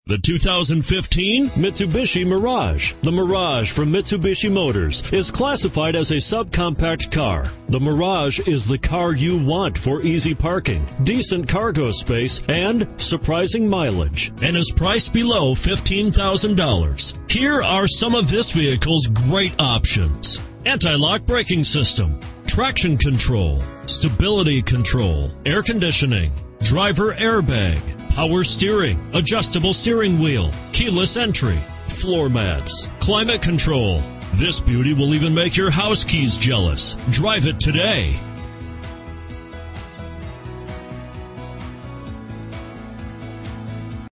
The 2015 Mitsubishi Mirage. The Mirage from Mitsubishi Motors is classified as a subcompact car. The Mirage is the car you want for easy parking, decent cargo space, and surprising mileage, and is priced below $15,000. Here are some of this vehicle's great options: anti-lock braking system, traction control, stability control, air conditioning, driver airbag, power steering, adjustable steering wheel, keyless entry, floor mats, climate control. This beauty will even make your house keys jealous. Drive it today.